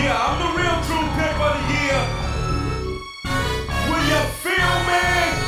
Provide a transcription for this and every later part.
Yeah, I'm the real true pimp of the year. Will you feel me?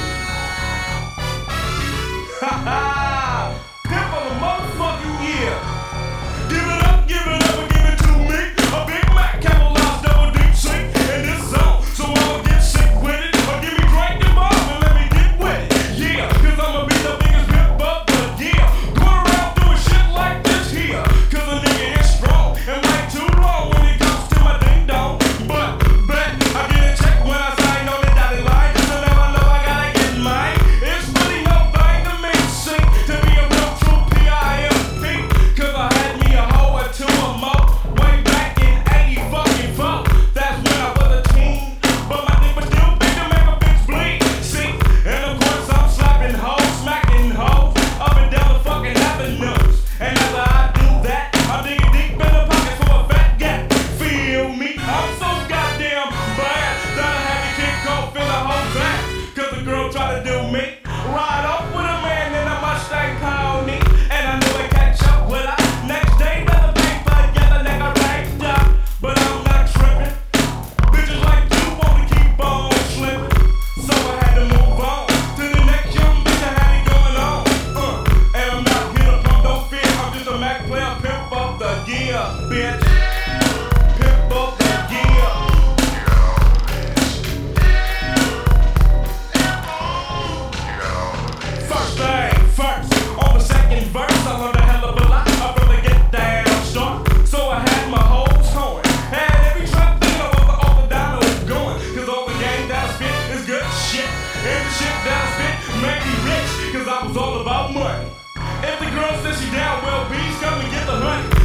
Ha ha! Pimp of the motherfucking year. Give it up, and give it to me. A Big Mac, capitalized double deep sink in this zone. So I'ma get sick with it. Or give me drink them up and let me get with it. Yeah, cause I'ma be the biggest pimp of the year. Going around doing shit like this here. Cause a nigga is strong and like too long when it comes to my ding dong. But bet I get a check when I sign on the dotted line. So now I know I gotta get mine. It's really no thing to me, see, to be a real true P.I.M.P. Cause I had me a hoe or two or more way back in 80 fucking 4. That's when I was a teen. But my dick was still big to make a bitch bleed. See, and of course I'm slapping hoes, smacking hoes up and down the fucking avenues. And after I do that, I'm digging deep in the pockets for a fat gap. Feel me? I'm so goddamn bad that I had to kick off in the whole back. Cause the girl tried to do me. Ride off with a man in a Mustang pony. And I knew I'd catch up with her. Next day, another paper, yeah, the nigga ranked up. But I'm not tripping. Bitches like you wanna keep on slipping. So I had to move on to the next young bitch I had it going on. And I'm not here to pump no fear. I'm just a Mac player, pimp of the year, bitch. Pimp of the year. First thing first, on the second verse, I learned a hell of a lot. I'd rather get down, start. So I had my hoes hoeing. Had every trap thing I was off the down was going. Cause all the game that I spit is good shit. And the shit that I spit made me rich. Cause I was all about money. If the girl says she down, well, bees come and get the honey.